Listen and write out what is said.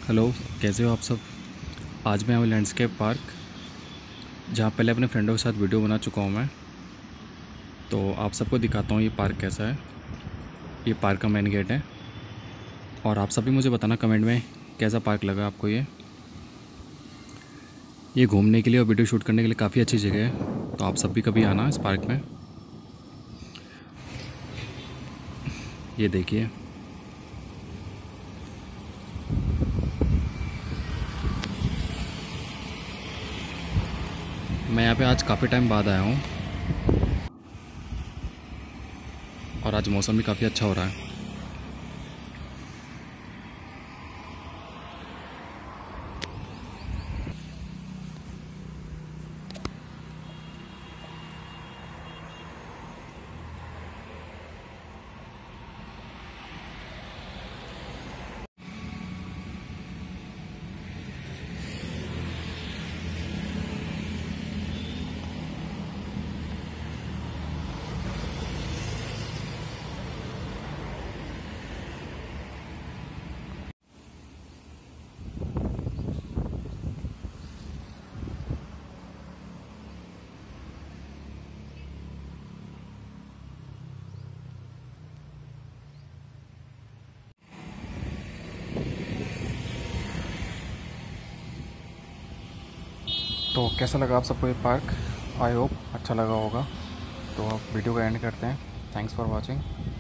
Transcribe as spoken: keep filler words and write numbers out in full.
Hello, कैसे हो आप सब। आज मैं हूँ लैंडस्केप पार्क, जहाँ पहले अपने फ्रेंडों के साथ वीडियो बना चुका हूँ मैं। तो आप सबको दिखाता हूँ ये पार्क कैसा है। ये पार्क का मेन गेट है। और आप सब भी मुझे बताना कमेंट में कैसा पार्क लगा आपको। ये ये घूमने के लिए और वीडियो शूट करने के लिए काफ़ी अच्छी जगह है। तो आप सब भी कभी आना इस पार्क में। ये देखिए, मैं यहाँ पे आज काफ़ी टाइम बाद आया हूँ और आज मौसम भी काफ़ी अच्छा हो रहा है। तो कैसा लगा आप सबको ये पार्क। आई होप अच्छा लगा होगा। तो अब वीडियो का एंड करते हैं। Thanks for watching.